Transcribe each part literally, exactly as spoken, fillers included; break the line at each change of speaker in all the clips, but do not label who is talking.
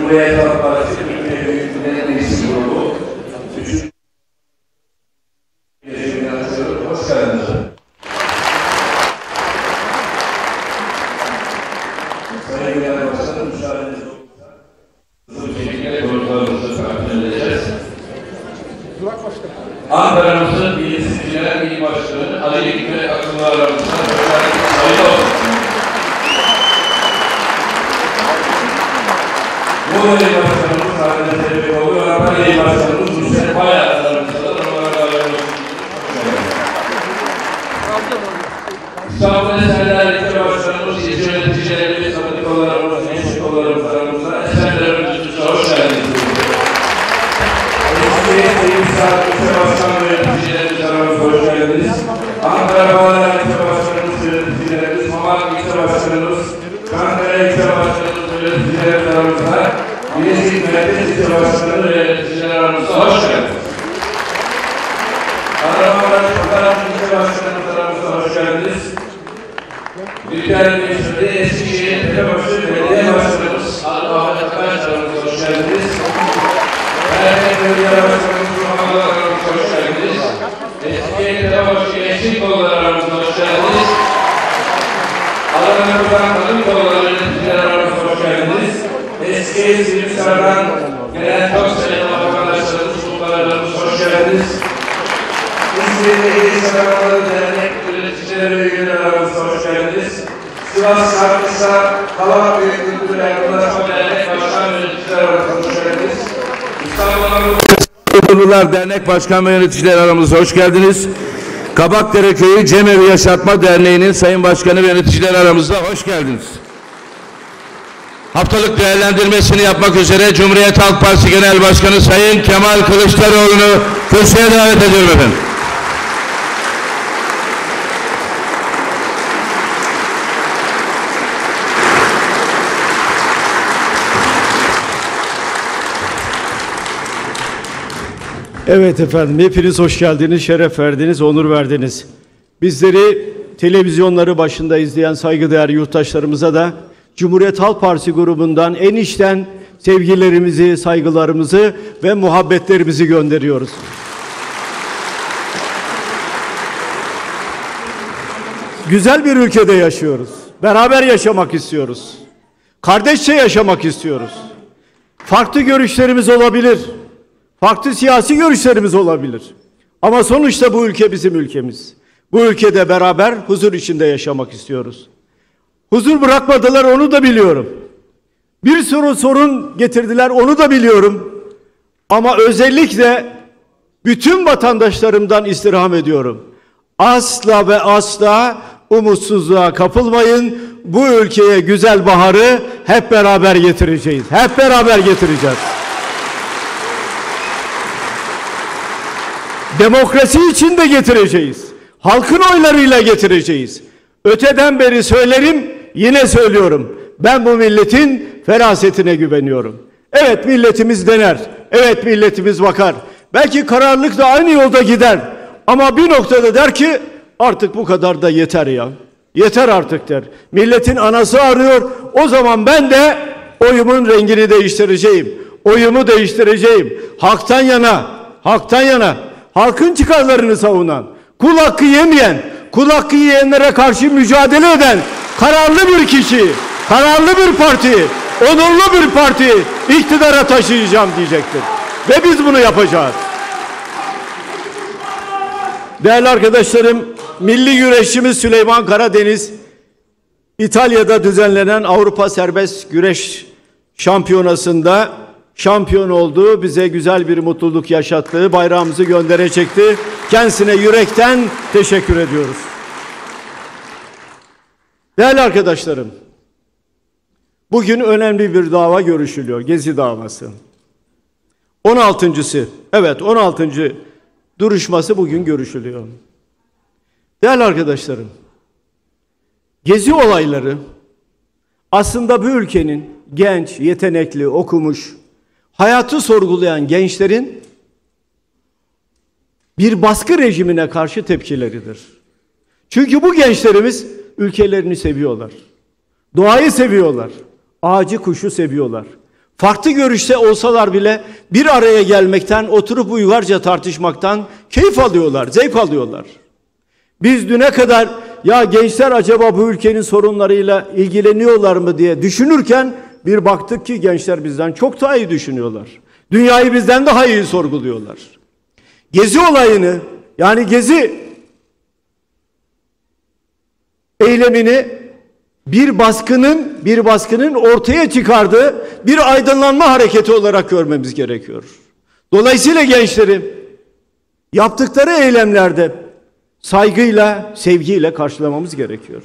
Cumhuriyet Halk Partisi Türkiye Büyük Meclisi grubu. Üçüncü gecemini açıyorum. Hoş geldiniz. Sayın Genel Başkanım, müsaadenizle hızlı bir şekilde konuklarımızı takdim edeceğiz. Ankara'mızın Bilisizciler İl Başkanı Ali Hikmet Akıllı aramızda hayırlı olsun. Bu İl Başkanımız Hakan Tebikoğlu ve Ankara İl Başkanımız Müsait Bayağı aramızda da onlara hayırlı olsun. İstanbul Eserler İlçe Başkanımız, ilçe yöneticilerimiz, sanatikolarımız, gençlik kollarımız aramızda Eserler Örgütü'ne hoş geldiniz. Eski İlçe Başkan ve yöneticilerimiz aramızda hoş geldiniz. Ankara Bağlar İlçe Başkanımız, yöneticilerimiz, Mamak İlçe Başkanımız, Ankara İlçe Başkanımız ve yöneticilerimiz aramızda, Bilecik Merkez İlçe Başkanı ve yöneticiler aramızda hoş geldiniz. Kahramanmaraş Fotoğraf İlçe Başkanımız aramızda hoş geldiniz. Büyükşehir'de Eskişehir Telebaşı Belediye Başkanımız Ahmet Akbaş aramızda hoş geldiniz. Erkek Belediye Başkanımız Muhammed aramızda hoş geldiniz. Eskişehir Telebaşı Gençlik Kolları aramızda hoş geldiniz. Adana Kurban Kadın Kolları yöneticiler aramızda hoş geldiniz. Eskişehir Sivrisar'dan gelen çok sayılı vatandaşlarımız, muhtarlarımız hoş geldiniz. İzmir'de İl Sanatları Dernek yöneticileri ve üyeler aramızda hoş geldiniz. Sivas Sarkıs'a Kavak Büyük Kültür Yardımlaşma Dernek Başkan ve yöneticiler aramızda hoş geldiniz. İstanbul Dernek Başkan ve yöneticiler aramızda hoş geldiniz. Kabakdere Köyü Cemevi Yaşatma Derneği'nin Sayın Başkanı ve yöneticiler aramızda hoş geldiniz. Haftalık değerlendirmesini yapmak üzere Cumhuriyet Halk Partisi Genel Başkanı Sayın Kemal Kılıçdaroğlu'nu kürsüye davet ediyorum efendim.
Evet efendim, hepiniz hoş geldiniz, şeref verdiniz, onur verdiniz. Bizleri televizyonları başında izleyen saygıdeğer yurttaşlarımıza da Cumhuriyet Halk Partisi grubundan en içten sevgilerimizi, saygılarımızı ve muhabbetlerimizi gönderiyoruz. Güzel bir ülkede yaşıyoruz. Beraber yaşamak istiyoruz. Kardeşçe yaşamak istiyoruz. Farklı görüşlerimiz olabilir. Farklı siyasi görüşlerimiz olabilir. Ama sonuçta bu ülke bizim ülkemiz. Bu ülkede beraber huzur içinde yaşamak istiyoruz. Huzur bırakmadılar, onu da biliyorum. Bir sürü sorun getirdiler, onu da biliyorum. Ama özellikle bütün vatandaşlarımdan istirham ediyorum. Asla ve asla umutsuzluğa kapılmayın. Bu ülkeye güzel baharı hep beraber getireceğiz. Hep beraber getireceğiz. Demokrasi için de getireceğiz. Halkın oylarıyla getireceğiz. Öteden beri söylerim, yine söylüyorum. Ben bu milletin ferasetine güveniyorum. Evet, milletimiz dener. Evet, milletimiz bakar. Belki kararlılıkla aynı yolda gider. Ama bir noktada der ki artık bu kadar da yeter ya. Yeter artık der. Milletin anası arıyor. O zaman ben de oyumun rengini değiştireceğim. Oyumu değiştireceğim. Halktan yana, halktan yana. Halkın çıkarlarını savunan, kul hakkı yemeyen, kul hakkı yiyenlere karşı mücadele eden kararlı bir kişi, kararlı bir parti, onurlu bir parti iktidara taşıyacağım diyecektir. Ve biz bunu yapacağız. Değerli arkadaşlarım, milli güreşçimiz Süleyman Karadeniz, İtalya'da düzenlenen Avrupa Serbest Güreş Şampiyonası'nda şampiyon oldu. Bize güzel bir mutluluk yaşattı. Bayrağımızı gönderecekti. Kendisine yürekten teşekkür ediyoruz. Değerli arkadaşlarım, bugün önemli bir dava görüşülüyor. Gezi davası. on altıncısı. Evet, on altıncı duruşması bugün görüşülüyor. Değerli arkadaşlarım, Gezi olayları aslında bu ülkenin genç, yetenekli, okumuş, hayatı sorgulayan gençlerin bir baskı rejimine karşı tepkileridir. Çünkü bu gençlerimiz ülkelerini seviyorlar. Doğayı seviyorlar. Ağacı, kuşu seviyorlar. farklı görüşte olsalar bile bir araya gelmekten, oturup uygarca tartışmaktan keyif alıyorlar, zevk alıyorlar. Biz düne kadar ya gençler acaba bu ülkenin sorunlarıyla ilgileniyorlar mı diye düşünürken bir baktık ki gençler bizden çok daha iyi düşünüyorlar. Dünyayı bizden daha iyi sorguluyorlar. Gezi olayını, yani Gezi eylemini bir baskının bir baskının ortaya çıkardığı bir aydınlanma hareketi olarak görmemiz gerekiyor. Dolayısıyla gençlerin yaptıkları eylemlerde saygıyla, sevgiyle karşılamamız gerekiyor.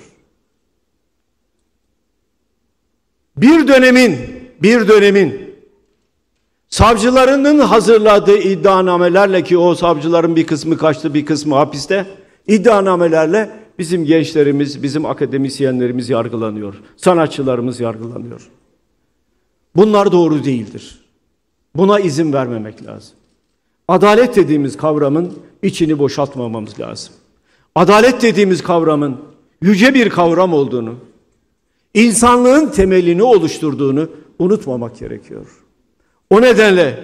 Bir dönemin, bir dönemin savcılarının hazırladığı iddianamelerle, ki o savcıların bir kısmı kaçtı, bir kısmı hapiste, iddianamelerle bizim gençlerimiz, bizim akademisyenlerimiz yargılanıyor. Sanatçılarımız yargılanıyor. Bunlar doğru değildir. Buna izin vermemek lazım. Adalet dediğimiz kavramın içini boşaltmamamız lazım. Adalet dediğimiz kavramın yüce bir kavram olduğunu, insanlığın temelini oluşturduğunu unutmamak gerekiyor. O nedenle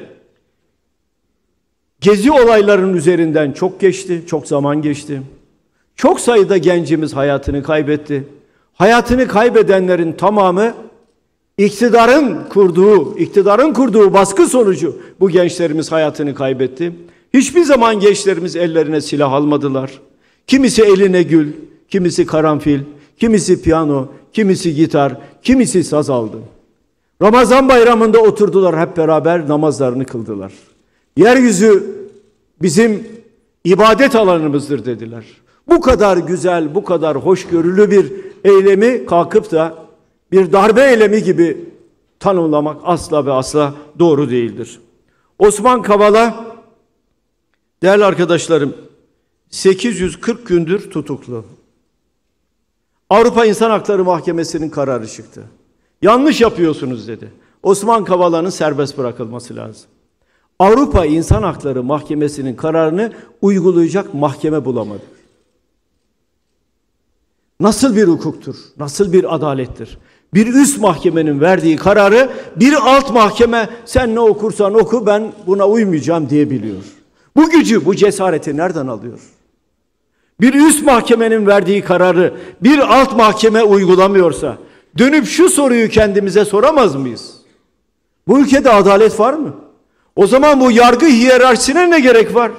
Gezi olaylarının üzerinden çok geçti, çok zaman geçti. Çok sayıda gencimiz hayatını kaybetti. Hayatını kaybedenlerin tamamı iktidarın kurduğu, iktidarın kurduğu baskı sonucu bu gençlerimiz hayatını kaybetti. Hiçbir zaman gençlerimiz ellerine silah almadılar. Kimisi eline gül, kimisi karanfil, kimisi piyano, kimisi gitar, kimisi saz aldı. Ramazan bayramında oturdular, hep beraber namazlarını kıldılar. Yeryüzü bizim ibadet alanımızdır dediler. Bu kadar güzel, bu kadar hoşgörülü bir eylemi kalkıp da bir darbe eylemi gibi tanımlamak asla ve asla doğru değildir. Osman Kavala, değerli arkadaşlarım, sekiz yüz kırk gündür tutuklu. Avrupa İnsan Hakları Mahkemesi'nin kararı çıktı. Yanlış yapıyorsunuz dedi. Osman Kavala'nın serbest bırakılması lazım. Avrupa İnsan Hakları Mahkemesi'nin kararını uygulayacak mahkeme bulamadı. Nasıl bir hukuktur? Nasıl bir adalettir? Bir üst mahkemenin verdiği kararı bir alt mahkeme sen ne okursan oku ben buna uymayacağım diyebiliyor. Bu gücü, bu cesareti nereden alıyor? Bir üst mahkemenin verdiği kararı bir alt mahkeme uygulamıyorsa dönüp şu soruyu kendimize soramaz mıyız? Bu ülkede adalet var mı? O zaman bu yargı hiyerarşisine ne gerek var?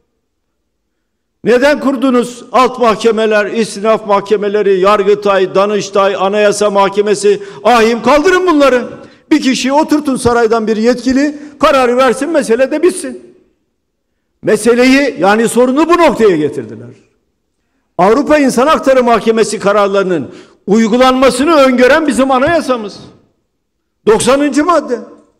Neden kurdunuz alt mahkemeler, istinaf mahkemeleri, Yargıtay, Danıştay, Anayasa Mahkemesi, ahim, kaldırın bunları. Bir kişiyi oturtun saraydan bir yetkili, kararı versin, mesele de bitsin. Meseleyi, yani sorunu bu noktaya getirdiler. Avrupa İnsan Hakları Mahkemesi kararlarının uygulanmasını öngören bizim anayasamız. doksanıncı madde.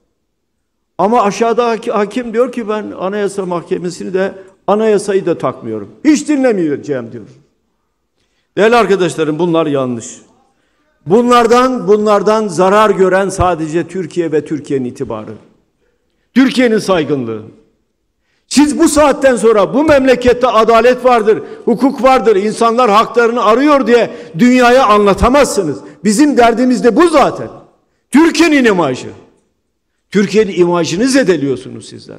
Ama aşağıda hakim diyor ki ben Anayasa Mahkemesi'ni de anayasayı da takmıyorum. Hiç dinlemeyeceğim diyor. Değerli arkadaşlarım, bunlar yanlış. Bunlardan bunlardan zarar gören sadece Türkiye ve Türkiye'nin itibarı. Türkiye'nin saygınlığı. Siz bu saatten sonra bu memlekette adalet vardır, hukuk vardır, insanlar haklarını arıyor diye dünyaya anlatamazsınız. Bizim derdimiz de bu zaten. Türkiye'nin imajı. Türkiye'nin imajını zedeliyorsunuz sizler.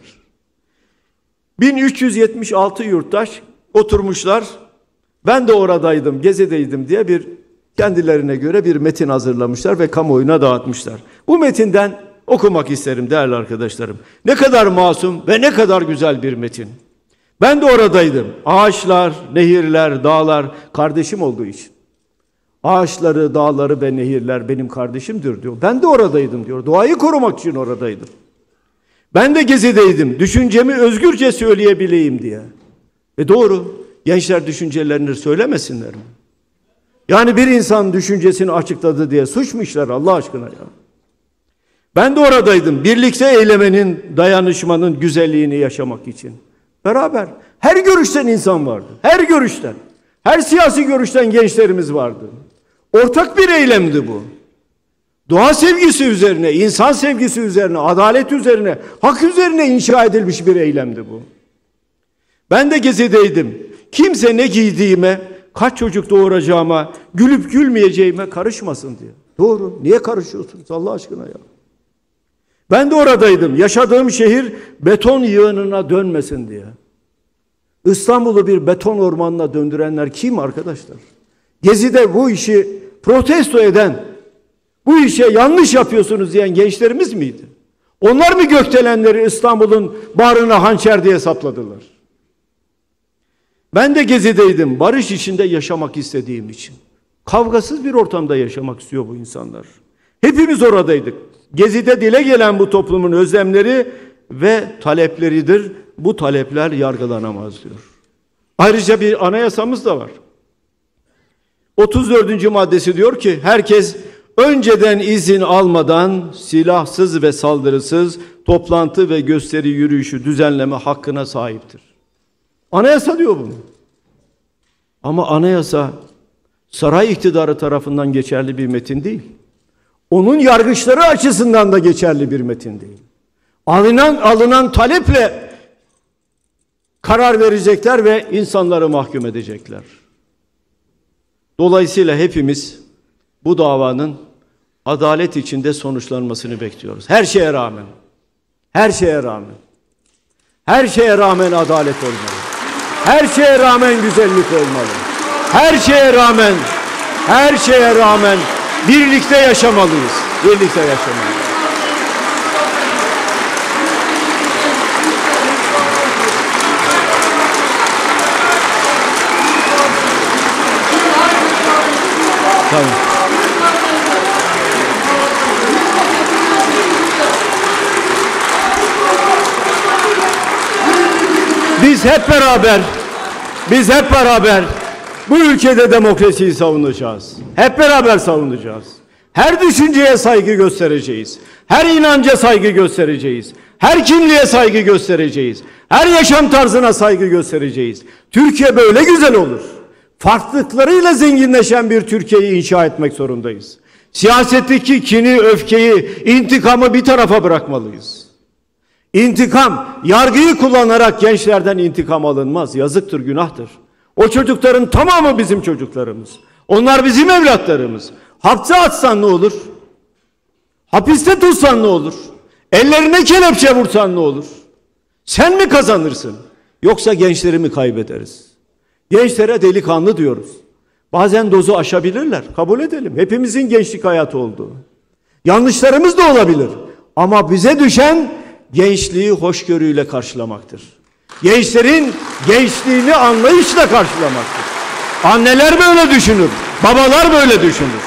bin üç yüz yetmiş altı yurttaş oturmuşlar. Ben de oradaydım, Gezi'deydim diye bir kendilerine göre bir metin hazırlamışlar ve kamuoyuna dağıtmışlar. Bu metinden okumak isterim değerli arkadaşlarım. Ne kadar masum ve ne kadar güzel bir metin. Ben de oradaydım. Ağaçlar, nehirler, dağlar kardeşim olduğu için. Ağaçları, dağları ve nehirler benim kardeşimdir diyor. Ben de oradaydım diyor. Doğayı korumak için oradaydım. Ben de Gezi'deydim. Düşüncemi özgürce söyleyebileyim diye. E doğru. Gençler düşüncelerini söylemesinler mi? Yani bir insan düşüncesini açıkladı diye suç mu işler Allah aşkına ya? Ben de oradaydım. Birlikte eylemenin, dayanışmanın güzelliğini yaşamak için. Beraber. Her görüşten insan vardı. Her görüşten. Her siyasi görüşten gençlerimiz vardı. Ortak bir eylemdi bu. Doğa sevgisi üzerine, insan sevgisi üzerine, adalet üzerine, hak üzerine inşa edilmiş bir eylemdi bu. Ben de Gezi'deydim. Kimse ne giydiğime, kaç çocuk doğuracağıma, gülüp gülmeyeceğime karışmasın diye. Doğru. Niye karışıyorsunuz Allah aşkına ya? Ben de oradaydım. Yaşadığım şehir beton yığınına dönmesin diye. İstanbul'u bir beton ormanına döndürenler kim arkadaşlar? Gezi'de bu işi protesto eden, bu işe yanlış yapıyorsunuz diyen gençlerimiz miydi? Onlar mı gökdelenleri İstanbul'un bağrına hançer diye sapladılar? Ben de Gezi'deydim. Barış içinde yaşamak istediğim için. Kavgasız bir ortamda yaşamak istiyor bu insanlar. Hepimiz oradaydık. Gezi'de dile gelen bu toplumun özlemleri ve talepleridir. Bu talepler yargılanamaz diyor. Ayrıca bir anayasamız da var. otuz dördüncü maddesi diyor ki herkes önceden izin almadan silahsız ve saldırısız toplantı ve gösteri yürüyüşü düzenleme hakkına sahiptir. Anayasa diyor bunu. Ama anayasa saray iktidarı tarafından geçerli bir metin değil. Onun yargıçları açısından da geçerli bir metin değil. Alınan, alınan taleple karar verecekler ve insanları mahkum edecekler. Dolayısıyla hepimiz bu davanın adalet içinde sonuçlanmasını bekliyoruz. Her şeye rağmen. Her şeye rağmen. Her şeye rağmen adalet olmalı. Her şeye rağmen güzellik olmalı. Her şeye rağmen, her şeye rağmen birlikte yaşamalıyız. Birlikte yaşamalıyız. Tamam. Biz hep beraber, biz hep beraber bu ülkede demokrasiyi savunacağız. Hep beraber savunacağız. Her düşünceye saygı göstereceğiz. Her inanca saygı göstereceğiz. Her kimliğe saygı göstereceğiz. Her yaşam tarzına saygı göstereceğiz. Türkiye böyle güzel olur. Farklılıklarıyla zenginleşen bir Türkiye'yi inşa etmek zorundayız. Siyasetteki kini, öfkeyi, intikamı bir tarafa bırakmalıyız. İntikam, yargıyı kullanarak gençlerden intikam alınmaz. Yazıktır, günahtır. O çocukların tamamı bizim çocuklarımız. Onlar bizim evlatlarımız. Hapse atsan ne olur? Hapiste tutsan ne olur? Ellerine kelepçe vursan ne olur? Sen mi kazanırsın? Yoksa gençleri mi kaybederiz? Gençlere delikanlı diyoruz. Bazen dozu aşabilirler. Kabul edelim. Hepimizin gençlik hayatı olduğu. Yanlışlarımız da olabilir. Ama bize düşen gençliği hoşgörüyle karşılamaktır. Gençlerin gençliğini anlayışla karşılamaktır. Anneler böyle düşünür. Babalar böyle düşünür.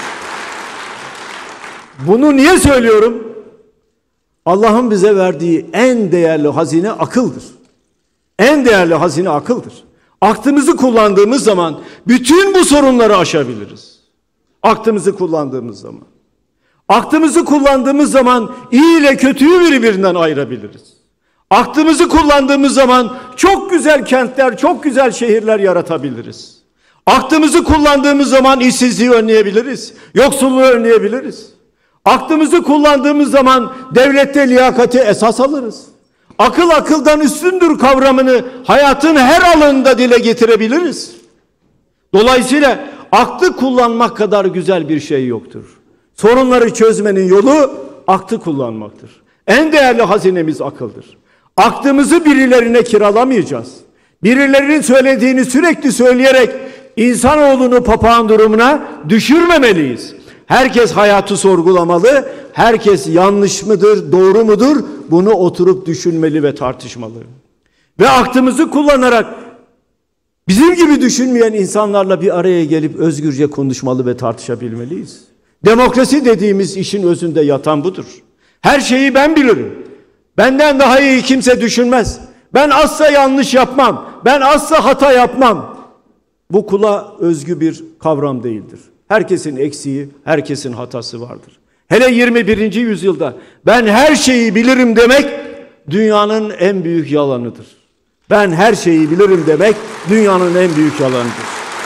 Bunu niye söylüyorum? Allah'ın bize verdiği en değerli hazine akıldır. En değerli hazine akıldır. Aklımızı kullandığımız zaman bütün bu sorunları aşabiliriz. Aklımızı kullandığımız zaman. Aklımızı kullandığımız zaman iyi ile kötüyü birbirinden ayırabiliriz. Aklımızı kullandığımız zaman çok güzel kentler, çok güzel şehirler yaratabiliriz. Aklımızı kullandığımız zaman işsizliği önleyebiliriz. Yoksulluğu önleyebiliriz. Aklımızı kullandığımız zaman devlette liyakati esas alırız. Akıl akıldan üstündür kavramını hayatın her alanında dile getirebiliriz. Dolayısıyla aklı kullanmak kadar güzel bir şey yoktur. Sorunları çözmenin yolu aklı kullanmaktır. En değerli hazinemiz akıldır. Aklımızı birilerine kiralamayacağız. Birilerinin söylediğini sürekli söyleyerek insanoğlunu papağan durumuna düşürmemeliyiz. Herkes hayatı sorgulamalı. Herkes yanlış mıdır, doğru mudur? Bunu oturup düşünmeli ve tartışmalı. Ve aklımızı kullanarak bizim gibi düşünmeyen insanlarla bir araya gelip özgürce konuşmalı ve tartışabilmeliyiz. Demokrasi dediğimiz işin özünde yatan budur. Her şeyi ben bilirim. Benden daha iyi kimse düşünmez. Ben asla yanlış yapmam. Ben asla hata yapmam. Bu kula özgü bir kavram değildir. Herkesin eksiği, herkesin hatası vardır. Hele yirmi birinci yüzyılda ben her şeyi bilirim demek dünyanın en büyük yalanıdır. Ben her şeyi bilirim demek dünyanın en büyük yalanıdır.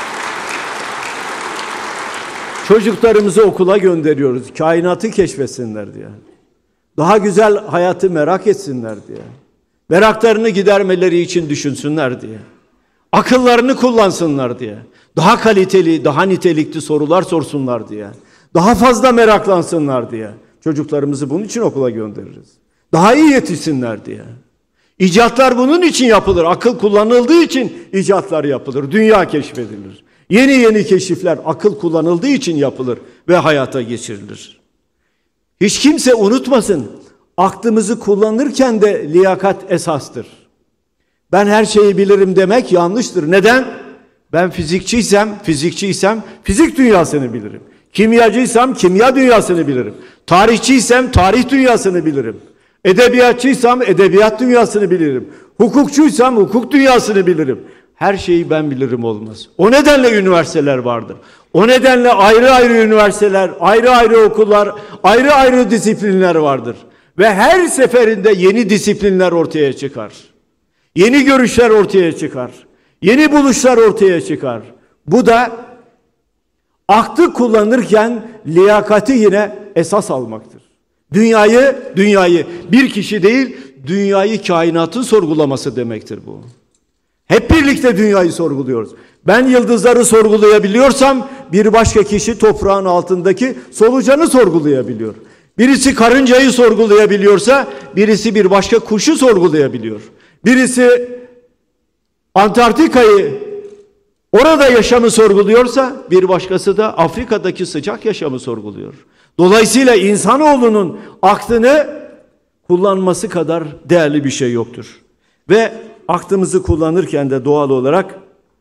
Çocuklarımızı okula gönderiyoruz. Kainatı keşfetsinler diye. Daha güzel hayatı merak etsinler diye. Meraklarını gidermeleri için düşünsünler diye. Akıllarını kullansınlar diye. Daha kaliteli, daha nitelikli sorular sorsunlar diye. Daha fazla meraklansınlar diye. Çocuklarımızı bunun için okula göndeririz. Daha iyi yetişsinler diye. İcatlar bunun için yapılır. Akıl kullanıldığı için icatlar yapılır. Dünya keşfedilir. Yeni yeni keşifler akıl kullanıldığı için yapılır ve hayata geçirilir. Hiç kimse unutmasın, aklımızı kullanırken de liyakat esastır. Ben her şeyi bilirim demek yanlıştır. Neden? Ben fizikçiysem, fizikçiysem fizik dünyasını bilirim. Kimyacıysam kimya dünyasını bilirim. Tarihçiysem tarih dünyasını bilirim. Edebiyatçıysam edebiyat dünyasını bilirim. Hukukçuysam hukuk dünyasını bilirim. Her şeyi ben bilirim olmaz. O nedenle üniversiteler vardır. O nedenle ayrı ayrı üniversiteler, ayrı ayrı okullar, ayrı ayrı disiplinler vardır. Ve her seferinde yeni disiplinler ortaya çıkar. Yeni görüşler ortaya çıkar. Yeni buluşlar ortaya çıkar. Bu da aklı kullanırken liyakati yine esas almaktır. Dünyayı, dünyayı bir kişi değil, dünyayı, kainatın sorgulaması demektir bu. Hep birlikte dünyayı sorguluyoruz. Ben yıldızları sorgulayabiliyorsam bir başka kişi toprağın altındaki solucanı sorgulayabiliyor. Birisi karıncayı sorgulayabiliyorsa birisi bir başka kuşu sorgulayabiliyor. Birisi Antarktika'yı, orada yaşamı sorguluyorsa bir başkası da Afrika'daki sıcak yaşamı sorguluyor. Dolayısıyla insanoğlunun aklını kullanması kadar değerli bir şey yoktur. Ve aklımızı kullanırken de doğal olarak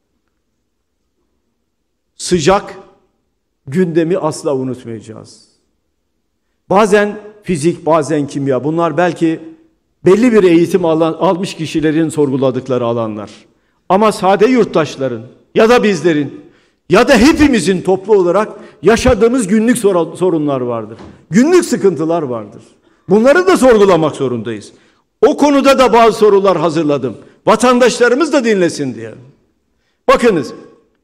sıcak gündemi asla unutmayacağız. Bazen fizik, bazen kimya, bunlar belki belli bir eğitim alan, almış kişilerin sorguladıkları alanlar. Ama sade yurttaşların ya da bizlerin ya da hepimizin toplu olarak yaşadığımız günlük sorunlar vardır. Günlük sıkıntılar vardır. Bunları da sorgulamak zorundayız. O konuda da bazı sorular hazırladım. Vatandaşlarımız da dinlesin diye. Bakınız,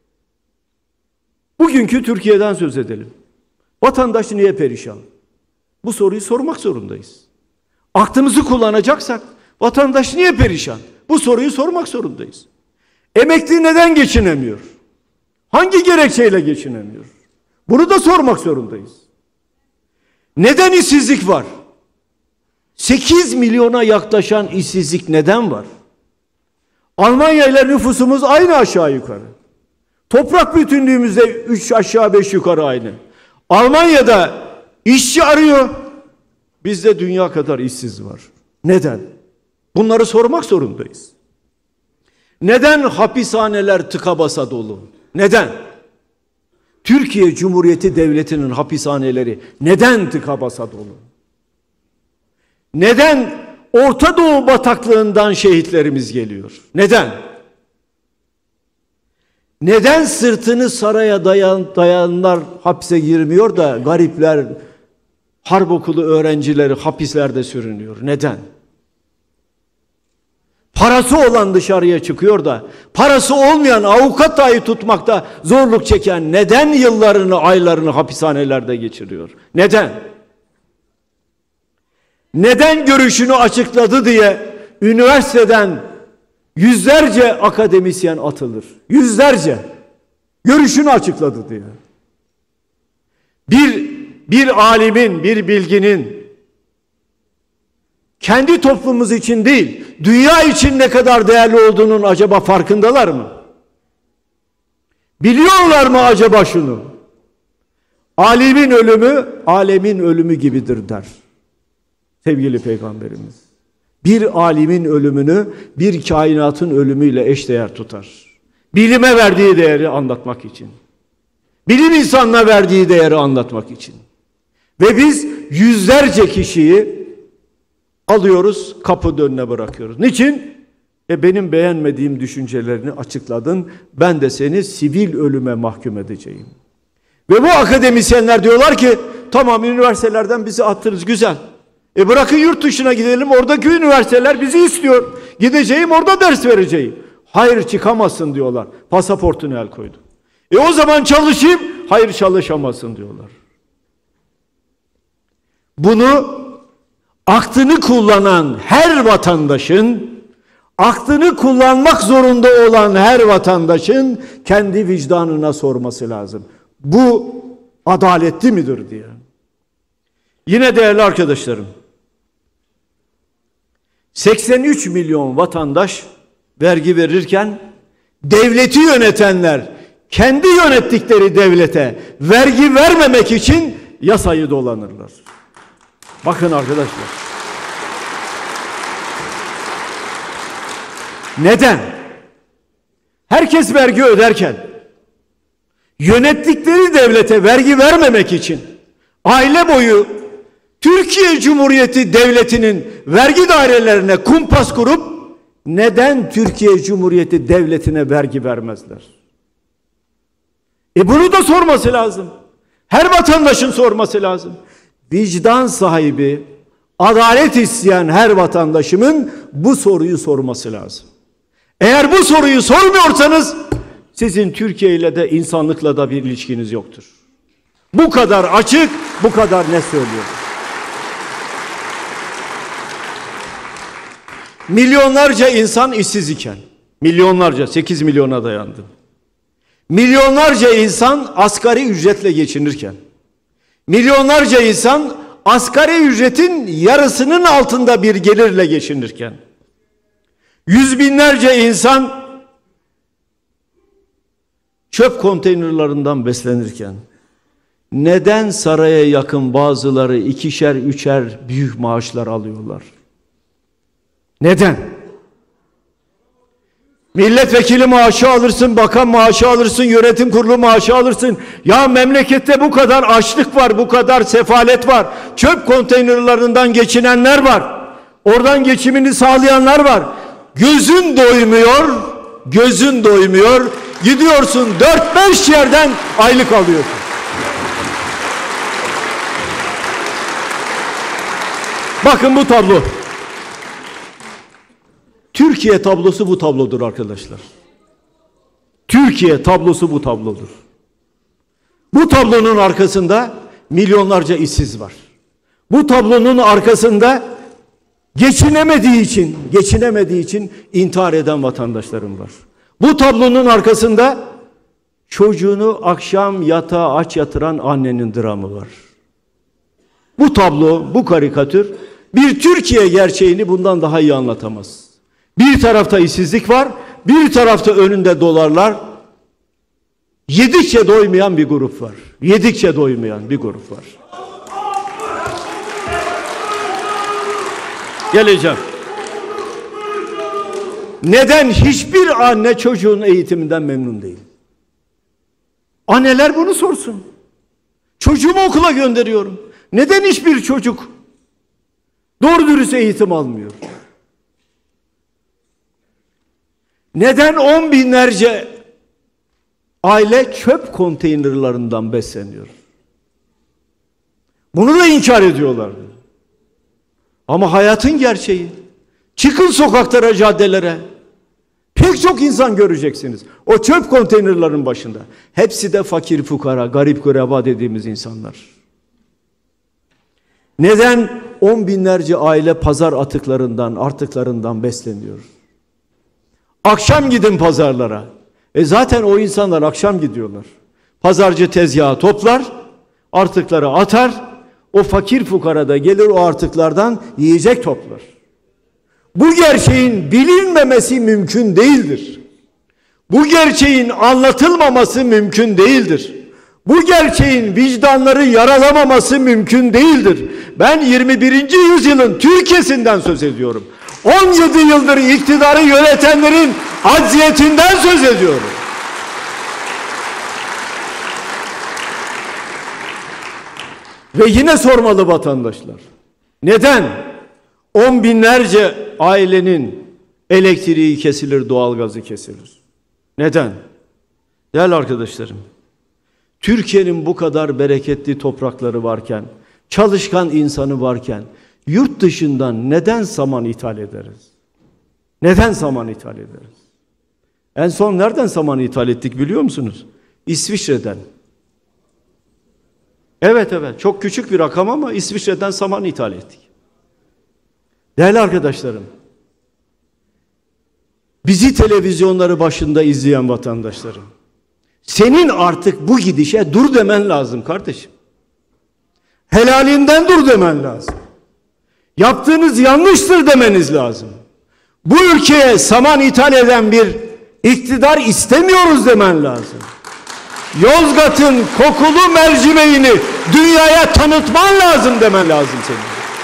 bugünkü Türkiye'den söz edelim. Vatandaş niye perişan? Bu soruyu sormak zorundayız. Aklımızı kullanacaksak vatandaş niye perişan? Bu soruyu sormak zorundayız. Emekli neden geçinemiyor? Hangi gerekçeyle geçinemiyor? Bunu da sormak zorundayız. Neden işsizlik var? sekiz milyona yaklaşan işsizlik neden var? Almanya ile nüfusumuz aynı aşağı yukarı. Toprak bütünlüğümüzde üç aşağı beş yukarı aynı. Almanya'da işçi arıyor. Bizde dünya kadar işsiz var. Neden? Bunları sormak zorundayız. Neden hapishaneler tıka basa dolu? Neden? Türkiye Cumhuriyeti Devleti'nin hapishaneleri neden tıka basa dolu? Neden Orta Doğu bataklığından şehitlerimiz geliyor? Neden? Neden sırtını saraya dayan, dayanlar hapse girmiyor da garipler, harp okulu öğrencileri hapislerde sürünüyor? Neden? Parası olan dışarıya çıkıyor da parası olmayan avukat dahi tutmakta zorluk çeken neden yıllarını, aylarını hapishanelerde geçiriyor? Neden? Neden görüşünü açıkladı diye üniversiteden yüzlerce akademisyen atılır? Yüzlerce. Görüşünü açıkladı diye. Bir, bir alimin, bir bilginin kendi toplumumuz için değil, dünya için ne kadar değerli olduğunun acaba farkındalar mı? Biliyorlar mı acaba şunu? Alimin ölümü, alemin ölümü gibidir der sevgili Peygamberimiz. Bir alimin ölümünü bir kainatın ölümüyle eşdeğer tutar. Bilime verdiği değeri anlatmak için. Bilim insanına verdiği değeri anlatmak için. Ve biz yüzlerce kişiyi alıyoruz, kapı önüne bırakıyoruz. Niçin? E benim beğenmediğim düşüncelerini açıkladın, ben de seni sivil ölüme mahkum edeceğim. Ve bu akademisyenler diyorlar ki, tamam üniversitelerden bizi attınız, güzel. E bırakın yurt dışına gidelim, oradaki üniversiteler bizi istiyor. Gideceğim, orada ders vereceğim. Hayır, çıkamazsın diyorlar. Pasaportunu el koydu. E o zaman çalışayım, hayır çalışamazsın diyorlar. Bunu aklını kullanan her vatandaşın, aklını kullanmak zorunda olan her vatandaşın kendi vicdanına sorması lazım. Bu adaletli midir diye. Yine değerli arkadaşlarım, seksen üç milyon vatandaş vergi verirken devleti yönetenler kendi yönettikleri devlete vergi vermemek için yasayı dolanırlar. Bakın arkadaşlar. Neden? Herkes vergi öderken yönettikleri devlete vergi vermemek için aile boyu Türkiye Cumhuriyeti Devleti'nin vergi dairelerine kumpas kurup neden Türkiye Cumhuriyeti Devleti'ne vergi vermezler? E bunu da sorması lazım. Her vatandaşın sorması lazım. Vicdan sahibi, adalet isteyen her vatandaşımın bu soruyu sorması lazım. Eğer bu soruyu sormuyorsanız sizin Türkiye ile de insanlıkla da bir ilişkiniz yoktur. Bu kadar açık, bu kadar net söylüyorum. Milyonlarca insan işsiz iken, milyonlarca, sekiz milyona dayandı. Milyonlarca insan asgari ücretle geçinirken, milyonlarca insan asgari ücretin yarısının altında bir gelirle geçinirken, yüz binlerce insan çöp konteynerlarından beslenirken, neden saraya yakın bazıları ikişer üçer büyük maaşlar alıyorlar? Neden? Milletvekili maaşı alırsın, bakan maaşı alırsın, yönetim kurulu maaşı alırsın. Ya memlekette bu kadar açlık var, bu kadar sefalet var. Çöp konteynerlarından geçinenler var. Oradan geçimini sağlayanlar var. Gözün doymuyor, gözün doymuyor. Gidiyorsun dört beş yerden aylık alıyorsun. Bakın bu tablo. Türkiye tablosu bu tablodur arkadaşlar. Türkiye tablosu bu tablodur. Bu tablonun arkasında milyonlarca işsiz var. Bu tablonun arkasında geçinemediği için, geçinemediği için intihar eden vatandaşlarım var. Bu tablonun arkasında çocuğunu akşam yatağa aç yatıran annenin dramı var. Bu tablo, bu karikatür bir Türkiye gerçeğini bundan daha iyi anlatamaz. Bir tarafta işsizlik var, bir tarafta önünde dolarlar. Yedikçe doymayan bir grup var. Yedikçe doymayan bir grup var. Geleceğim. Neden hiçbir anne çocuğun eğitiminden memnun değil? Anneler bunu sorsun. Çocuğumu okula gönderiyorum. Neden hiçbir çocuk doğru dürüst eğitim almıyor? Neden on binlerce aile çöp konteynerlarından besleniyor? Bunu da inkar ediyorlar. Ama hayatın gerçeği. Çıkın sokaklara, caddelere. Pek çok insan göreceksiniz. O çöp konteynerların başında. Hepsi de fakir fukara, garip gureba dediğimiz insanlar. Neden on binlerce aile pazar atıklarından, artıklarından besleniyor? Akşam gidin pazarlara. E zaten o insanlar akşam gidiyorlar. Pazarcı tezgahı toplar, artıkları atar. O fakir fukara da gelir o artıklardan yiyecek toplar. Bu gerçeğin bilinmemesi mümkün değildir. Bu gerçeğin anlatılmaması mümkün değildir. Bu gerçeğin vicdanları yaralamaması mümkün değildir. Ben yirmi birinci yüzyılın Türkiye'sinden söz ediyorum. on yedi yıldır iktidarı yönetenlerin acziyetinden söz ediyorum. Ve yine sormalı vatandaşlar. Neden on binlerce ailenin elektriği kesilir, doğalgazı kesilir? Neden? Değerli arkadaşlarım, Türkiye'nin bu kadar bereketli toprakları varken, çalışkan insanı varken, yurt dışından neden saman ithal ederiz? Neden saman ithal ederiz? En son nereden saman ithal ettik biliyor musunuz? İsviçre'den. Evet evet, çok küçük bir rakam ama İsviçre'den saman ithal ettik. Değerli arkadaşlarım, bizi televizyonları başında izleyen vatandaşlarım, senin artık bu gidişe dur demen lazım kardeşim. Helalinden dur demen lazım. Yaptığınız yanlıştır demeniz lazım. Bu ülkeye saman ithal eden bir iktidar istemiyoruz demen lazım. Yozgat'ın kokulu mercimeğini dünyaya tanıtman lazım demen lazım senin.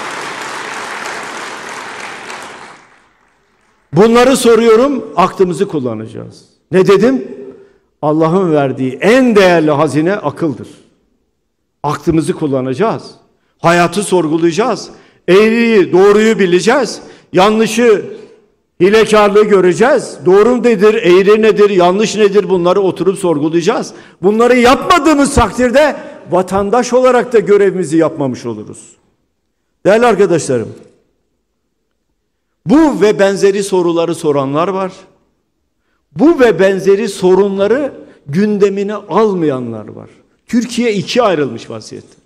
Bunları soruyorum, aklımızı kullanacağız. Ne dedim? Allah'ın verdiği en değerli hazine akıldır. Aklımızı kullanacağız. Hayatı sorgulayacağız. Eğriyi, doğruyu bileceğiz. Yanlışı, hilekarlığı göreceğiz. Doğru nedir, eğri nedir, yanlış nedir, bunları oturup sorgulayacağız. Bunları yapmadığımız takdirde vatandaş olarak da görevimizi yapmamış oluruz. Değerli arkadaşlarım, bu ve benzeri soruları soranlar var. Bu ve benzeri sorunları gündemine almayanlar var. Türkiye ikiye ayrılmış vaziyette.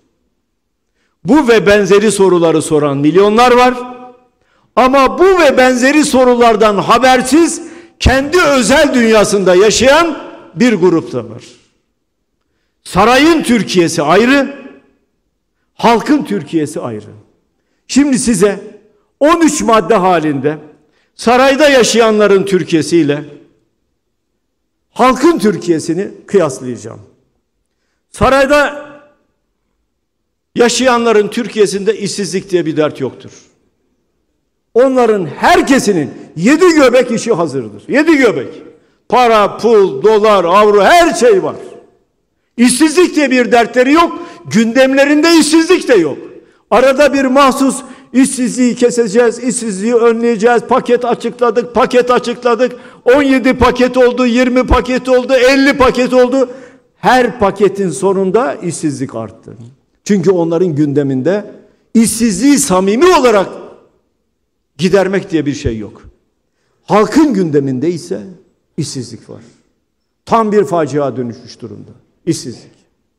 Bu ve benzeri soruları soran milyonlar var. Ama bu ve benzeri sorulardan habersiz kendi özel dünyasında yaşayan bir grup da var. Sarayın Türkiye'si ayrı, halkın Türkiye'si ayrı. Şimdi size on üç madde halinde sarayda yaşayanların Türkiye'siyle halkın Türkiye'sini kıyaslayacağım. Sarayda yaşayanların Türkiye'sinde işsizlik diye bir dert yoktur. Onların herkesinin yedi göbek işi hazırdır. Yedi göbek. Para, pul, dolar, avro her şey var. İşsizlik diye bir dertleri yok. Gündemlerinde işsizlik de yok. Arada bir mahsus işsizliği keseceğiz, işsizliği önleyeceğiz. Paket açıkladık, paket açıkladık. on yedi paket oldu, yirmi paket oldu, elli paket oldu. Her paketin sonunda işsizlik arttı. Çünkü onların gündeminde işsizliği samimi olarak gidermek diye bir şey yok. Halkın gündeminde ise işsizlik var. Tam bir facia dönüşmüş durumda. İşsizlik.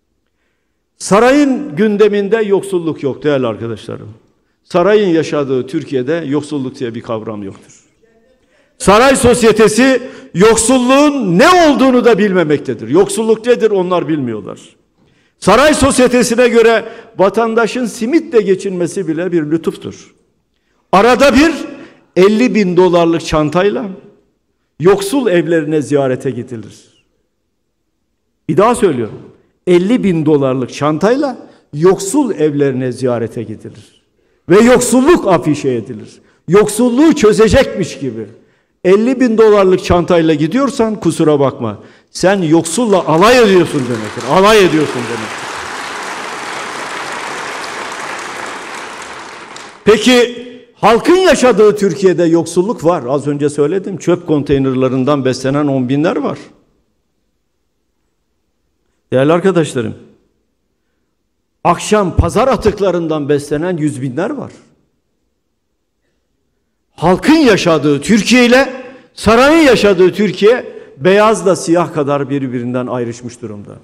Sarayın gündeminde yoksulluk yok değerli arkadaşlarım. Sarayın yaşadığı Türkiye'de yoksulluk diye bir kavram yoktur. Saray sosyetesi yoksulluğun ne olduğunu da bilmemektedir. Yoksulluk nedir onlar bilmiyorlar. Saray sosyetesine göre vatandaşın simitle geçinmesi bile bir lütuftur. Arada bir elli bin dolarlık çantayla yoksul evlerine ziyarete gidilir. Bir daha söylüyorum. elli bin dolarlık çantayla yoksul evlerine ziyarete gidilir. Ve yoksulluk afişe edilir. Yoksulluğu çözecekmiş gibi. elli bin dolarlık çantayla gidiyorsan kusura bakma. Sen yoksulla alay ediyorsun demektir. Alay ediyorsun demektir. Peki halkın yaşadığı Türkiye'de yoksulluk var. Az önce söyledim. Çöp konteynerlarından beslenen on binler var. Değerli arkadaşlarım, akşam pazar atıklarından beslenen yüz binler var. Halkın yaşadığı Türkiye ile sarayın yaşadığı Türkiye beyazla siyah kadar birbirinden ayrışmış durumda.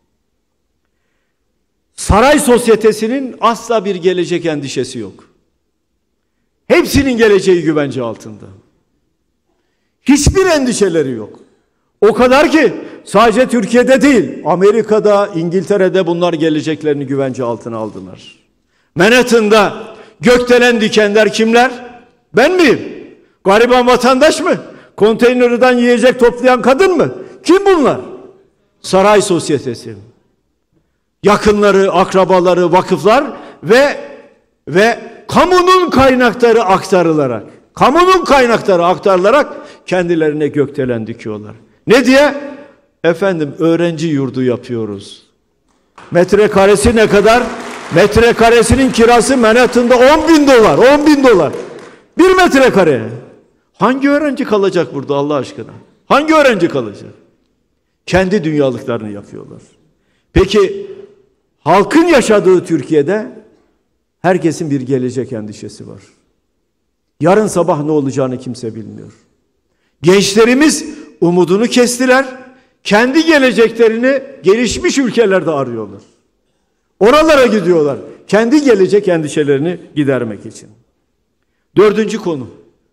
Saray sosyetesinin asla bir gelecek endişesi yok. Hepsinin geleceği güvence altında. Hiçbir endişeleri yok. O kadar ki sadece Türkiye'de değil, Amerika'da, İngiltere'de bunlar geleceklerini güvence altına aldılar. Manhattan'da gökdelen dikenler kimler? Ben miyim? Gariban vatandaş mı? Konteynerden yiyecek toplayan kadın mı? Kim bunlar? Saray sosyetesi. Yakınları, akrabaları, vakıflar ve ve kamunun kaynakları aktarılarak, kamunun kaynakları aktarılarak kendilerine gökdelen dikiyorlar. Ne diye? Efendim öğrenci yurdu yapıyoruz. Metrekaresi ne kadar? Metrekaresinin kirası Manhattan'da on bin dolar. on bin dolar. Bir metrekare. Hangi öğrenci kalacak burada Allah aşkına? Hangi öğrenci kalacak? Kendi dünyalıklarını yapıyorlar. Peki halkın yaşadığı Türkiye'de herkesin bir gelecek endişesi var. Yarın sabah ne olacağını kimse bilmiyor. Gençlerimiz umudunu kestiler. Kendi geleceklerini gelişmiş ülkelerde arıyorlar. Oralara gidiyorlar. Kendi gelecek endişelerini gidermek için. Dördüncü konu.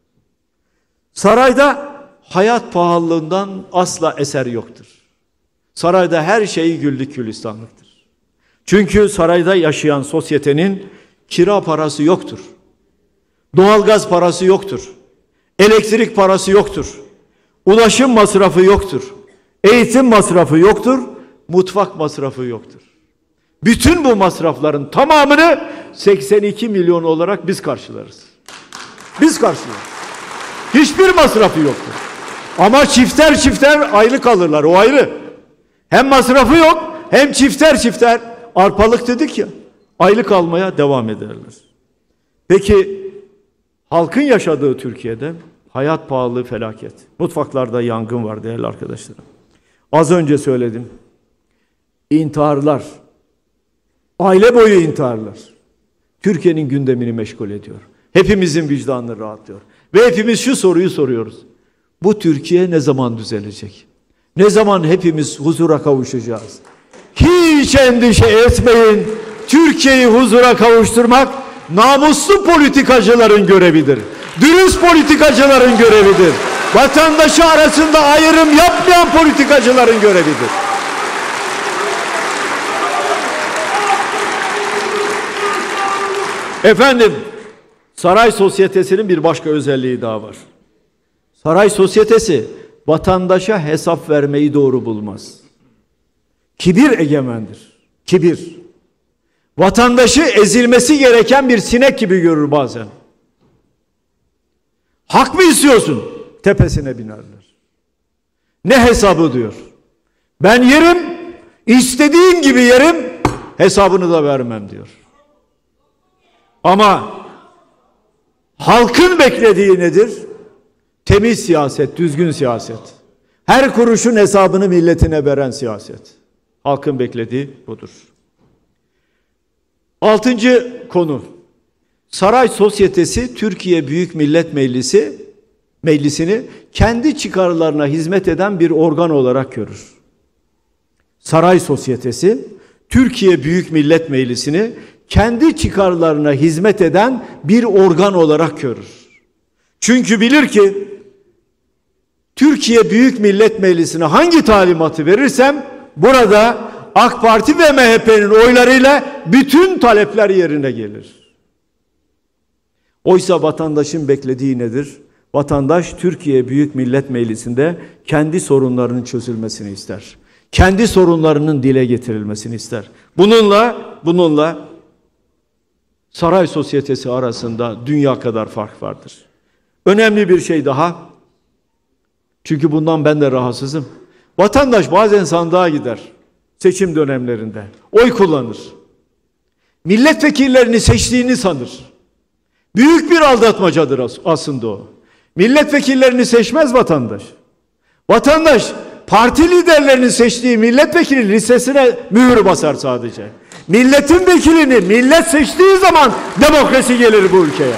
Sarayda hayat pahalılığından asla eser yoktur. Sarayda her şey güllük gülistanlıktır. Çünkü sarayda yaşayan sosyetenin kira parası yoktur. Doğalgaz parası yoktur. Elektrik parası yoktur. Ulaşım masrafı yoktur. Eğitim masrafı yoktur. Mutfak masrafı yoktur. Bütün bu masrafların tamamını seksen iki milyon olarak biz karşılarız. Biz karşılarız. Hiçbir masrafı yoktur. Ama çifter çifter aylık alırlar, o ayrı. Hem masrafı yok, hem çifter çifter, arpalık dedik ya, aylık almaya devam ederler. Peki halkın yaşadığı Türkiye'de hayat pahalılığı felaket. Mutfaklarda yangın var değerli arkadaşlarım. Az önce söyledim. İntiharlar, aile boyu intiharlar Türkiye'nin gündemini meşgul ediyor. Hepimizin vicdanını rahatlıyor. Ve hepimiz şu soruyu soruyoruz. Bu Türkiye ne zaman düzelecek? Ne zaman hepimiz huzura kavuşacağız? Hiç endişe etmeyin. Türkiye'yi huzura kavuşturmak namuslu politikacıların görevidir. Dürüst politikacıların görevidir. Vatandaşı arasında ayrım yapmayan politikacıların görevidir. Efendim, saray sosyetesinin bir başka özelliği daha var. Saray sosyetesi vatandaşa hesap vermeyi doğru bulmaz. Kibir egemendir. Kibir. Vatandaşı ezilmesi gereken bir sinek gibi görür bazen. Hak mı istiyorsun? Tepesine binerler. Ne hesabı diyor. Ben yerim, istediğin gibi yerim, hesabını da vermem diyor. Ama halkın beklediği nedir? Temiz siyaset, düzgün siyaset. Her kuruşun hesabını milletine veren siyaset. Halkın beklediği budur. Altıncı konu. Saray sosyetesi Türkiye Büyük Millet Meclisi meclisini kendi çıkarlarına hizmet eden bir organ olarak görür. Saray sosyetesi Türkiye Büyük Millet Meclisi'ni kendi çıkarlarına hizmet eden bir organ olarak görür. Çünkü bilir ki Türkiye Büyük Millet Meclisi'ne hangi talimatı verirsem burada AK Parti ve M H P'nin oylarıyla bütün talepler yerine gelir. Oysa vatandaşın beklediği nedir? Vatandaş Türkiye Büyük Millet Meclisi'nde kendi sorunlarının çözülmesini ister. Kendi sorunlarının dile getirilmesini ister. Bununla bununla saray sosyetesi arasında dünya kadar fark vardır. Önemli bir şey daha. Çünkü bundan ben de rahatsızım. Vatandaş bazen sandığa gider. Seçim dönemlerinde. Oy kullanır. Milletvekillerini seçtiğini sanır. Büyük bir aldatmacadır aslında o. Milletvekillerini seçmez vatandaş. Vatandaş parti liderlerini seçtiği milletvekili listesine mühür basar sadece. Milletin vekilini millet seçtiği zaman demokrasi gelir bu ülkeye.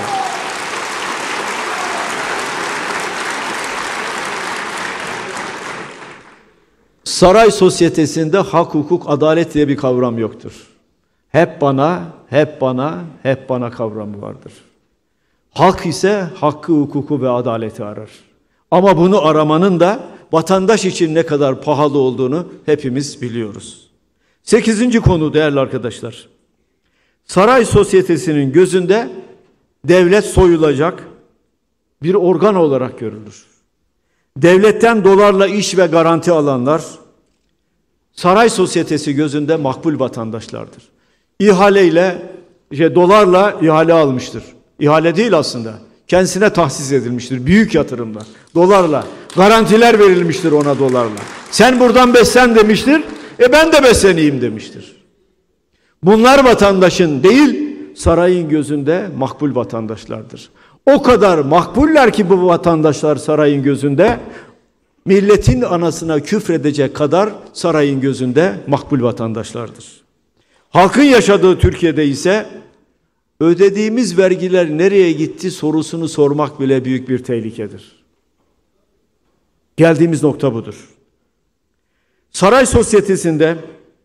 Saray sosyetesinde hak, hukuk, adalet diye bir kavram yoktur. Hep bana, hep bana, hep bana kavramı vardır. Halk ise hakkı, hukuku ve adaleti arar. Ama bunu aramanın da vatandaş için ne kadar pahalı olduğunu hepimiz biliyoruz. Sekizinci konu değerli arkadaşlar. Saray sosyetesinin gözünde devlet soyulacak bir organ olarak görülür. Devletten dolarla iş ve garanti alanlar saray sosyetesi gözünde makbul vatandaşlardır. İhaleyle, işte dolarla ihale almıştır. İhale değil aslında. Kendisine tahsis edilmiştir. Büyük yatırımlar. Dolarla. Garantiler verilmiştir ona dolarla. Sen buradan beslen demiştir. E ben de besleneyim demiştir. Bunlar vatandaşın değil, sarayın gözünde makbul vatandaşlardır. O kadar makbuller ki bu vatandaşlar sarayın gözünde, milletin anasına küfredecek kadar sarayın gözünde makbul vatandaşlardır. Halkın yaşadığı Türkiye'de ise ödediğimiz vergiler nereye gitti sorusunu sormak bile büyük bir tehlikedir. Geldiğimiz nokta budur. Saray sosyetesinde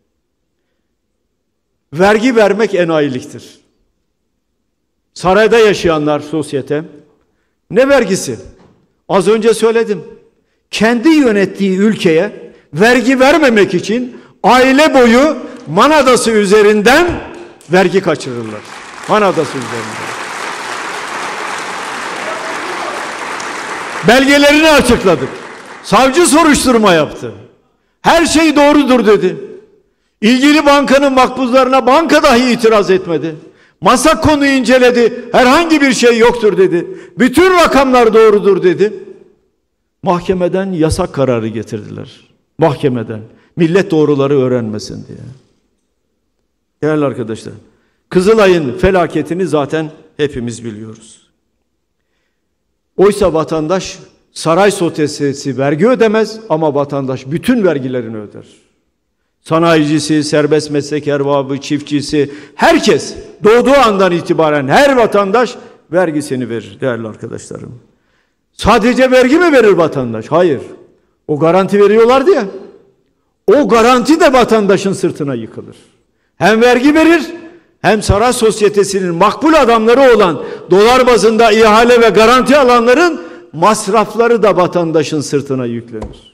vergi vermek enayiliktir. Sarayda yaşayanlar sosyete, ne vergisi? Az önce söyledim. Kendi yönettiği ülkeye vergi vermemek için aile boyu Man Adası üzerinden vergi kaçırırlar. Man Adası üzerinden. Belgelerini açıkladık. Savcı soruşturma yaptı. Her şey doğrudur dedi. İlgili bankanın makbuzlarına banka dahi itiraz etmedi. Masak konuyu inceledi. Herhangi bir şey yoktur dedi. Bütün rakamlar doğrudur dedi. Mahkemeden yasak kararı getirdiler. Mahkemeden. Millet doğruları öğrenmesin diye. Değerli arkadaşlar, Kızılay'ın felaketini zaten hepimiz biliyoruz. Oysa vatandaş saray sosyetesi vergi ödemez ama vatandaş bütün vergilerini öder. Sanayicisi, serbest meslek erbabı, çiftçisi, herkes doğduğu andan itibaren her vatandaş vergisini verir değerli arkadaşlarım. Sadece vergi mi verir vatandaş? Hayır. O garanti veriyorlardı ya. O garanti de vatandaşın sırtına yıkılır. Hem vergi verir hem saray sosyetesinin makbul adamları olan dolar bazında ihale ve garanti alanların masrafları da vatandaşın sırtına yüklenir.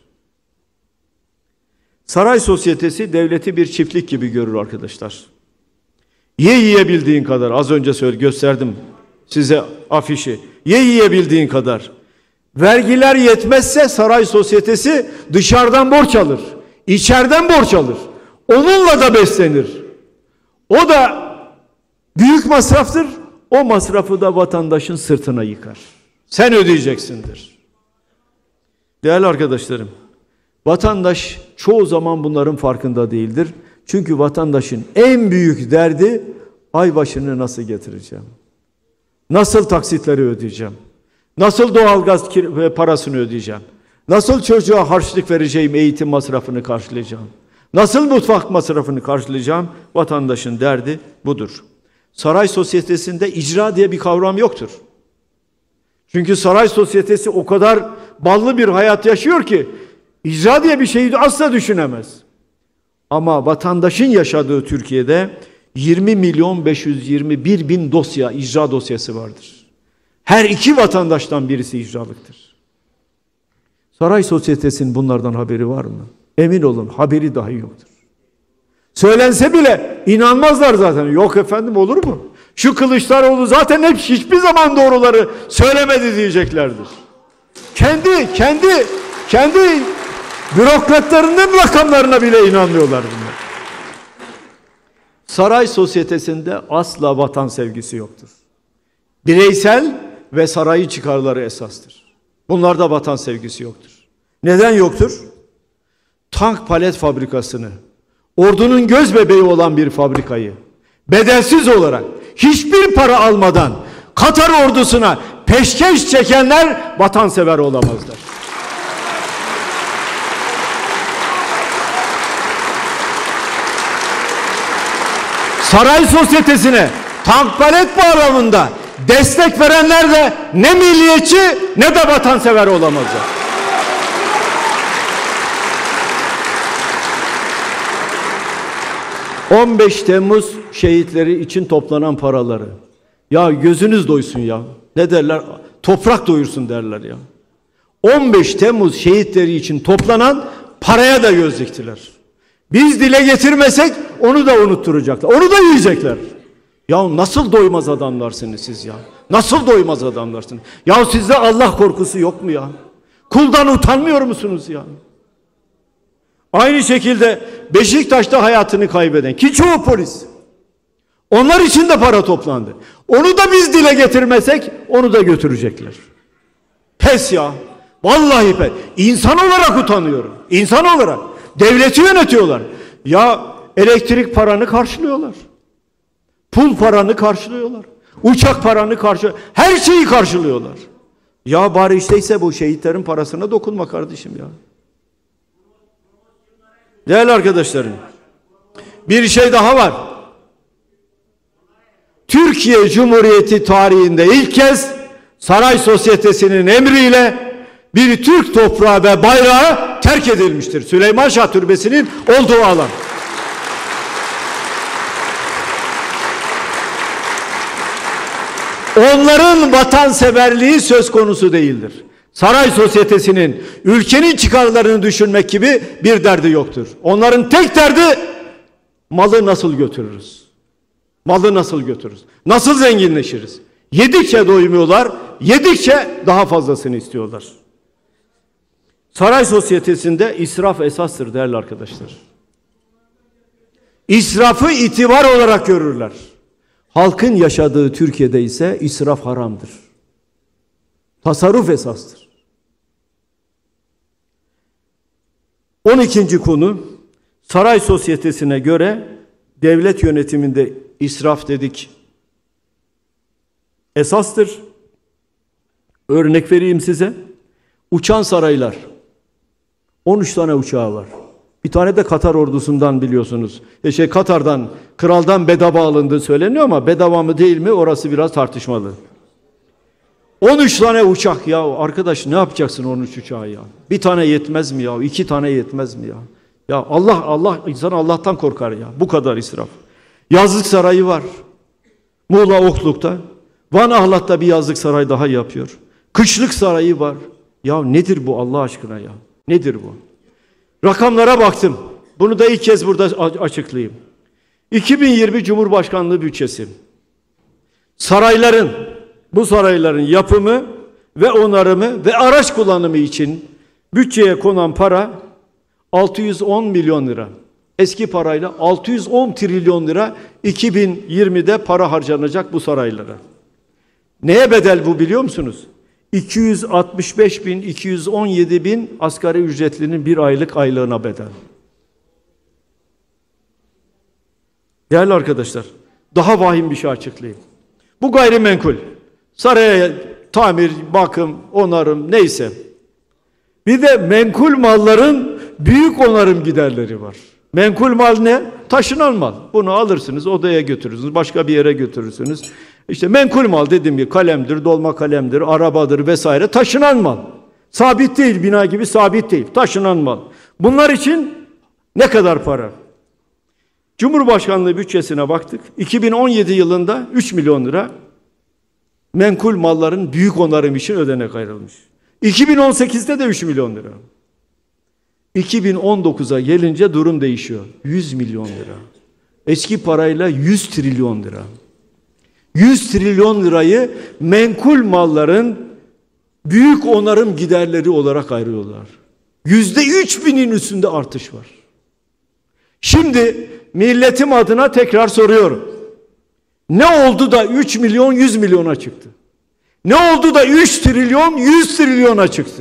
Saray sosyetesi devleti bir çiftlik gibi görür arkadaşlar. Ye yiyebildiğin kadar, az önce söyle gösterdim size afişi. Ye yiyebildiğin kadar. Vergiler yetmezse saray sosyetesi dışarıdan borç alır. İçeriden borç alır. Onunla da beslenir. O da büyük masraftır. O masrafı da vatandaşın sırtına yıkar. Sen ödeyeceksindir. Değerli arkadaşlarım, vatandaş çoğu zaman bunların farkında değildir. Çünkü vatandaşın en büyük derdi ay başını nasıl getireceğim? Nasıl taksitleri ödeyeceğim? Nasıl doğalgaz parasını ödeyeceğim? Nasıl çocuğa harçlık vereceğim, eğitim masrafını karşılayacağım? Nasıl mutfak masrafını karşılayacağım? Vatandaşın derdi budur. Saray sosyetesinde icra diye bir kavram yoktur. Çünkü saray sosyetesi o kadar ballı bir hayat yaşıyor ki icra diye bir şeyi asla düşünemez. Ama vatandaşın yaşadığı Türkiye'de yirmi milyon beş yüz yirmi bir bin dosya, icra dosyası vardır. Her iki vatandaştan birisi icralıktır. Saray sosyetesinin bunlardan haberi var mı? Emin olun haberi dahi yoktur. Söylense bile inanmazlar zaten. Yok efendim olur mu? Şu Kılıçdaroğlu zaten hep hiçbir zaman doğruları söylemedi diyeceklerdir. Kendi kendi kendi bürokratlarının rakamlarına bile inanmıyorlar bunlar. Saray sosyetesinde asla vatan sevgisi yoktur. Bireysel ve sarayı çıkarları esastır. Bunlarda vatan sevgisi yoktur. Neden yoktur? Tank palet fabrikasını, ordunun göz bebeği olan bir fabrikayı bedelsiz olarak hiçbir para almadan Katar ordusuna peşkeş çekenler vatansever olamazlar. Saray sosyetesine tank palet bağlamında destek verenler de ne milliyetçi ne de vatansever olamazlar. on beş Temmuz şehitleri için toplanan paraları. Ya gözünüz doysun ya. Ne derler? Toprak doyursun derler ya. on beş Temmuz şehitleri için toplanan paraya da göz diktiler. Biz dile getirmesek onu da unutturacaklar. Onu da yiyecekler. Ya nasıl doymaz adamlarsınız siz ya? Nasıl doymaz adamlarsınız? Ya sizde Allah korkusu yok mu ya? Kuldan utanmıyor musunuz ya? Aynı şekilde Beşiktaş'ta hayatını kaybeden ki çoğu polis. Onlar için de para toplandı. Onu da biz dile getirmesek onu da götürecekler. Pes ya. Vallahi pes. İnsan olarak utanıyorum. İnsan olarak. Devleti yönetiyorlar. Ya elektrik paranı karşılıyorlar. Pul paranı karşılıyorlar. Uçak paranı karşılıyorlar. Her şeyi karşılıyorlar. Ya bari işteyse bu şehitlerin parasına dokunma kardeşim ya. Değerli arkadaşlarım, bir şey daha var. Türkiye Cumhuriyeti tarihinde ilk kez saray sosyetesinin emriyle bir Türk toprağı ve bayrağı terk edilmiştir. Süleyman Şah Türbesi'nin olduğu alan. Onların vatanseverliği söz konusu değildir. Saray sosyetesinin ülkenin çıkarlarını düşünmek gibi bir derdi yoktur. Onların tek derdi malı nasıl götürürüz? Malı nasıl götürürüz? Nasıl zenginleşiriz? Yedikçe doymuyorlar, yedikçe daha fazlasını istiyorlar. Saray sosyetesinde israf esastır değerli arkadaşlar. İsrafı itibar olarak görürler. Halkın yaşadığı Türkiye'de ise israf haramdır. Tasarruf esastır. on ikinci konu, saray sosyetesine göre devlet yönetiminde israf dedik esastır. Örnek vereyim size. Uçan saraylar. on üç tane uçağı var. Bir tane de Katar ordusundan biliyorsunuz. E şey Katar'dan, kraldan bedava alındığı söyleniyor ama bedava mı değil mi orası biraz tartışmalı. on üç tane uçak ya arkadaş, ne yapacaksın on üç uçağı ya? Bir tane yetmez mi ya? İki tane yetmez mi ya? Ya Allah Allah insan Allah'tan korkar ya. Bu kadar israf. Yazlık sarayı var. Muğla Okluk'ta. Van Ahlat'ta bir yazlık saray daha yapıyor. Kışlık sarayı var. Ya nedir bu Allah aşkına ya? Nedir bu? Rakamlara baktım. Bunu da ilk kez burada açıklayayım. iki bin yirmi Cumhurbaşkanlığı bütçesi. Sarayların, bu sarayların yapımı ve onarımı ve araç kullanımı için bütçeye konan para altı yüz on milyon lira. Eski parayla altı yüz on trilyon lira iki bin yirmide para harcanacak bu saraylara. Neye bedel bu biliyor musunuz? iki yüz altmış beş bin, iki yüz on yedi bin asgari ücretlinin bir aylık aylığına bedel. Değerli arkadaşlar, daha vahim bir şey açıklayayım. Bu gayrimenkul, saraya tamir, bakım, onarım neyse. Bir de menkul malların büyük onarım giderleri var. Menkul mal ne? Taşınan mal. Bunu alırsınız, odaya götürürsünüz, başka bir yere götürürsünüz. İşte menkul mal dediğim gibi kalemdir, dolma kalemdir, arabadır vesaire, taşınan mal. Sabit değil, bina gibi sabit değil, taşınan mal. Bunlar için ne kadar para? Cumhurbaşkanlığı bütçesine baktık. iki bin on yedi yılında üç milyon lira menkul malların büyük onarım için ödenek ayrılmış. iki bin on sekizde de üç milyon lira. iki bin on dokuza gelince durum değişiyor. yüz milyon lira. Eski parayla yüz trilyon lira. yüz trilyon lirayı menkul malların büyük onarım giderleri olarak ayırıyorlar. yüzde üç binin üstünde artış var. Şimdi milletim adına tekrar soruyorum. Ne oldu da üç milyon yüz milyona çıktı? Ne oldu da üç trilyon yüz trilyona çıktı?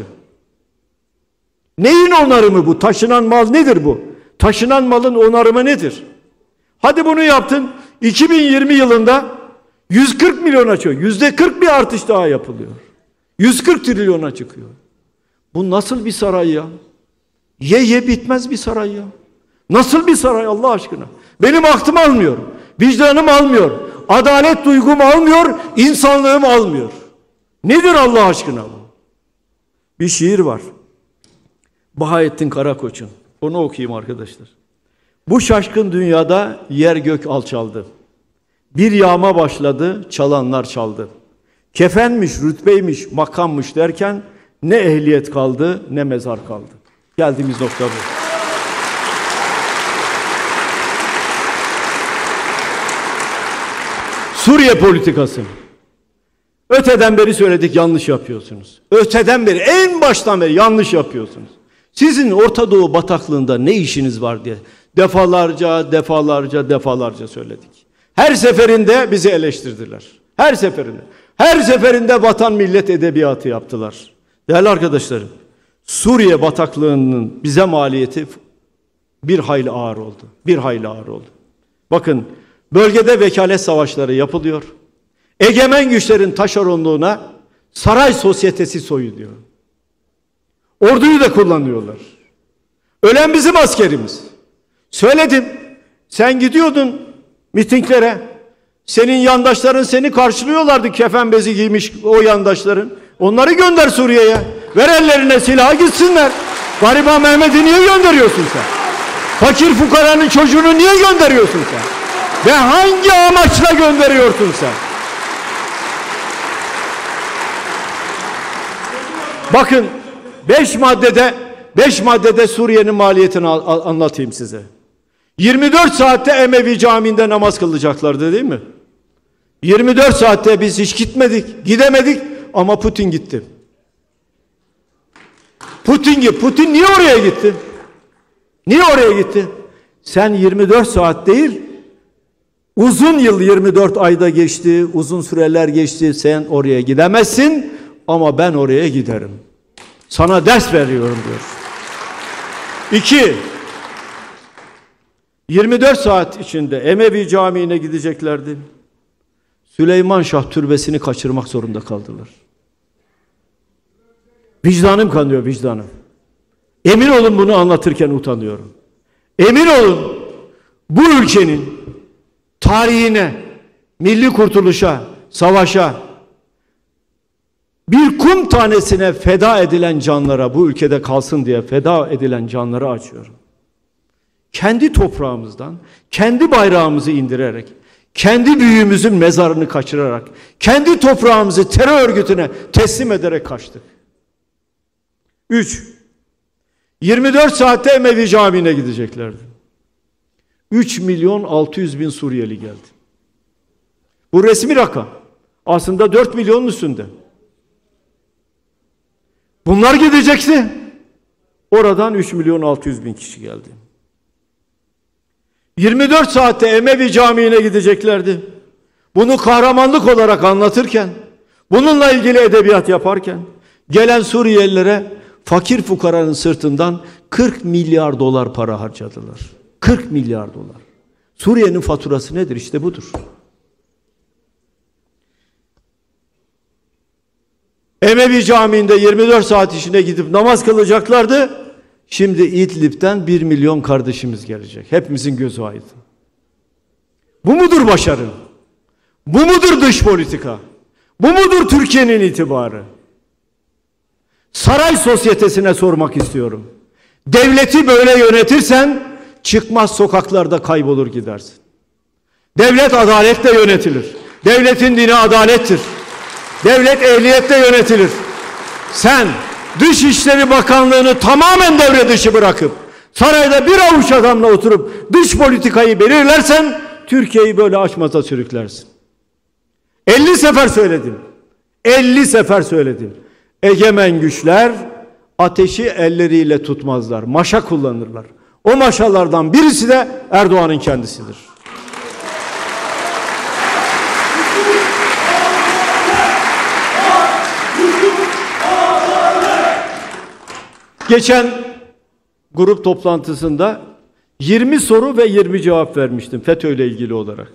Neyin onarımı bu? Taşınan mal nedir bu? Taşınan malın onarımı nedir? Hadi bunu yaptın. iki bin yirmi yılında yüz kırk milyona çıkıyor. yüzde kırk bir artış daha yapılıyor. yüz kırk trilyona çıkıyor. Bu nasıl bir saray ya? Ye ye bitmez bir saray ya. Nasıl bir saray Allah aşkına? Benim aklım almıyor. Vicdanım almıyor. Adalet duygum almıyor. İnsanlığım almıyor. Nedir Allah aşkına bu? Bir şiir var. Bahattin Karakoç'un. Onu okuyayım arkadaşlar. Bu şaşkın dünyada yer gök alçaldı. Bir yağma başladı, çalanlar çaldı. Kefenmiş, rütbeymiş, makammış derken ne ehliyet kaldı, ne mezar kaldı. Geldiğimiz nokta bu. Suriye politikası. Öteden beri söyledik, yanlış yapıyorsunuz. Öteden beri, en baştan beri yanlış yapıyorsunuz. Sizin Orta Doğu bataklığında ne işiniz var diye defalarca, defalarca, defalarca söyledik. Her seferinde bizi eleştirdiler. Her seferinde. Her seferinde vatan millet edebiyatı yaptılar. Değerli arkadaşlarım, Suriye bataklığının bize maliyeti bir hayli ağır oldu. Bir hayli ağır oldu. Bakın, bölgede vekalet savaşları yapılıyor. Egemen güçlerin taşeronluğuna saray sosyetesi soyuluyor. Orduyu da kullanıyorlar. Ölen bizim askerimiz. Söyledim. Sen gidiyordun mitinglere. Senin yandaşların seni karşılıyorlardı, kefen bezi giymiş o yandaşların. Onları gönder Suriye'ye. Ver ellerine silahı gitsinler. Gariban Mehmet'i niye gönderiyorsun sen? Fakir fukaranın çocuğunu niye gönderiyorsun sen? Ve hangi amaçla gönderiyorsun sen? Bakın, beş maddede beş maddede Suriye'nin maliyetini anlatayım size. yirmi dört saatte Emevi Camii'nde namaz kılacaklardı değil mi? yirmi dört saatte biz hiç gitmedik, gidemedik. ama Putin gitti. Putin gitti. Putin niye oraya gitti? Niye oraya gitti? Sen yirmi dört saat değil, uzun yıl yirmi dört ayda geçti, uzun süreler geçti, sen oraya gidemezsin ama ben oraya giderim. Sana ders veriyorum diyor. İki, yirmi dört saat içinde Emevi Camii'ne gideceklerdi. Süleyman Şah türbesini kaçırmak zorunda kaldılar. Vicdanım kanıyor, vicdanım. Emin olun bunu anlatırken utanıyorum. Emin olun bu ülkenin tarihine, milli kurtuluşa, savaşa, bir kum tanesine feda edilen canlara, bu ülkede kalsın diye feda edilen canlara acıyorum. Kendi toprağımızdan, kendi bayrağımızı indirerek, kendi büyüğümüzün mezarını kaçırarak, kendi toprağımızı terör örgütüne teslim ederek kaçtık. Üç, yirmi dört saatte Emevi Camii'ne gideceklerdi. üç milyon altı yüz bin Suriyeli geldi. Bu resmi rakam. Aslında dört milyonun üstünde. Bunlar gidecekti. Oradan üç milyon altı yüz bin kişi geldi. yirmi dört saatte Emevi Camii'ne gideceklerdi. Bunu kahramanlık olarak anlatırken, bununla ilgili edebiyat yaparken, gelen Suriyelilere fakir fukaranın sırtından kırk milyar dolar para harcadılar. kırk milyar dolar. Suriye'nin faturası nedir? İşte budur. Emevi Camii'nde yirmi dört saat içine gidip namaz kılacaklardı. Şimdi İdlib'den bir milyon kardeşimiz gelecek. Hepimizin gözü aydın. Bu mudur başarı? Bu mudur dış politika? Bu mudur Türkiye'nin itibarı? Saray sosyetesine sormak istiyorum. Devleti böyle yönetirsen çıkmaz sokaklarda kaybolur gidersin. Devlet adaletle yönetilir. Devletin dini adalettir. Devlet ehliyetle yönetilir. Sen Dışişleri Bakanlığı'nı tamamen devre dışı bırakıp sarayda bir avuç adamla oturup dış politikayı belirlersen Türkiye'yi böyle açmaza sürüklersin. elli sefer söyledim. elli sefer söyledim. Egemen güçler ateşi elleriyle tutmazlar. Maşa kullanırlar. O maşalardan birisi de Erdoğan'ın kendisidir. Geçen grup toplantısında yirmi soru ve yirmi cevap vermiştim FETÖ ile ilgili olarak.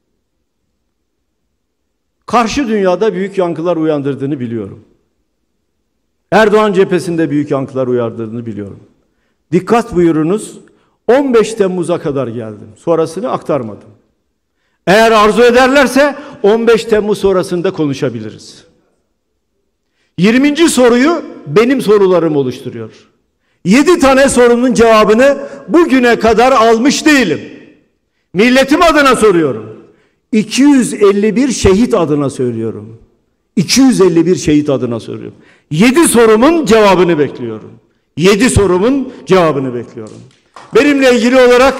Karşı dünyada büyük yankılar uyandırdığını biliyorum. Erdoğan cephesinde büyük yankılar uyandırdığını biliyorum. Dikkat buyurunuz, on beş Temmuz'a kadar geldim. Sonrasını aktarmadım. Eğer arzu ederlerse on beş Temmuz sonrasında konuşabiliriz. yirminci soruyu benim sorularım oluşturuyor. yedi tane sorunun cevabını bugüne kadar almış değilim. Milletim adına soruyorum. iki yüz elli bir şehit adına söylüyorum. iki yüz elli bir şehit adına soruyorum. yedi sorumun cevabını bekliyorum. yedi sorumun cevabını bekliyorum. Benimle ilgili olarak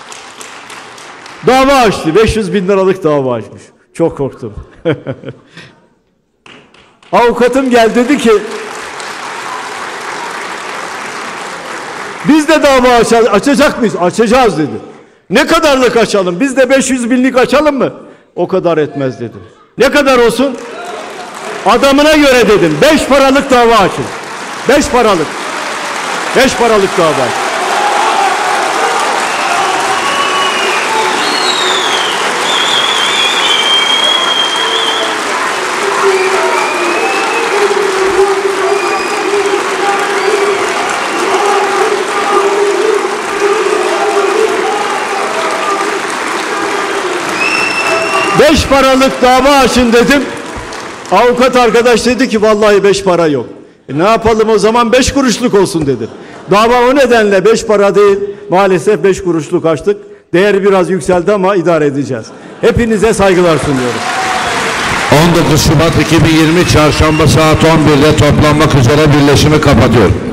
dava açtı. beş yüz bin liralık dava açmış. Çok korktum. Avukatım geldi dedi ki biz de dava aç açacak mıyız? Açacağız dedi. Ne kadarlık açalım? Biz de beş yüz binlik açalım mı? O kadar etmez dedim. Ne kadar olsun? Adamına göre dedim. Beş paralık dava açın. Beş paralık. Beş paralık dava açın. Beş paralık dava açın dedim. Avukat arkadaş dedi ki vallahi beş para yok. E ne yapalım o zaman, beş kuruşluk olsun dedi. Dava o nedenle beş para değil, maalesef beş kuruşluk açtık. Değeri biraz yükseldi ama idare edeceğiz. Hepinize saygılar sunuyorum.
on dokuz Şubat iki bin yirmi Çarşamba saat on birde toplanmak üzere birleşimi kapatıyorum.